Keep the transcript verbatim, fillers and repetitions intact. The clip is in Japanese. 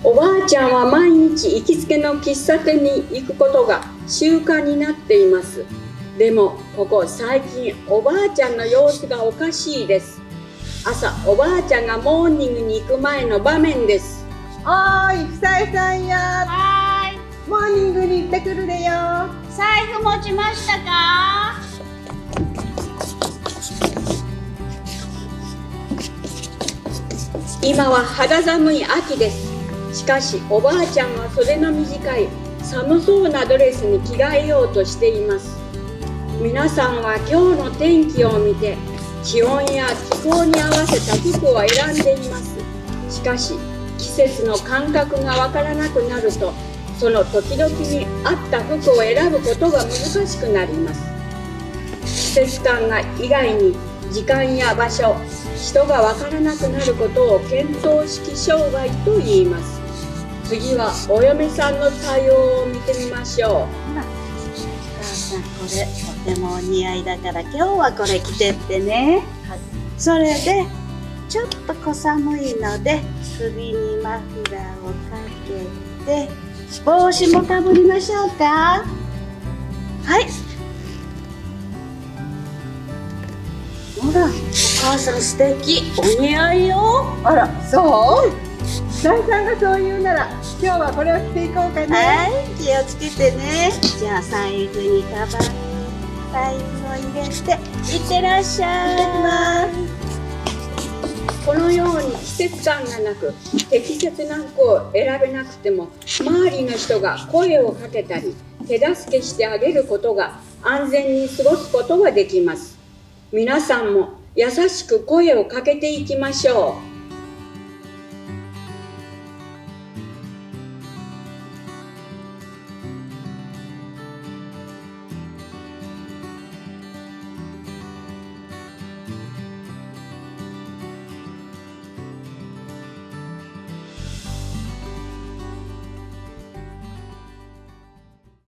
おばあちゃんは毎日行きつけの喫茶店に行くことが習慣になっています。でもここ最近おばあちゃんの様子がおかしいです。朝おばあちゃんがモーニングに行く前の場面です。 おーい、ふさえさんや。 はーい。 モーニングに行ってくるでよ。 財布持ちましたか？ 今は肌寒い秋です。しかしおばあちゃんは袖の短い寒そうなドレスに着替えようとしています。皆さんは今日の天気を見て気温や気候に合わせた服を選んでいます。しかし季節の感覚がわからなくなるとその時々に合った服を選ぶことが難しくなります。季節感が以外に時間や場所、人がわからなくなることを見当識障害と言います。次はお嫁さんの対応を見てみましょう。 お母さん、これとてもお似合いだから今日はこれ着てってね。はい、それでちょっと小寒いので首にマフラーをかけて帽子もかぶりましょうか。はい。ほら、お母さん素敵、お似合いよ。 あら、そう？ふさえさんがそう言うなら今日はこれを着ていこうかね。 はい、気をつけてね。じゃあ財布にカバンに財布を入れていってらっしゃい。いってきます。 このように季節感がなく適切な服を選べなくても周りの人が声をかけたり手助けしてあげることが安全に過ごすことができます。皆さんも優しく声をかけていきましょう。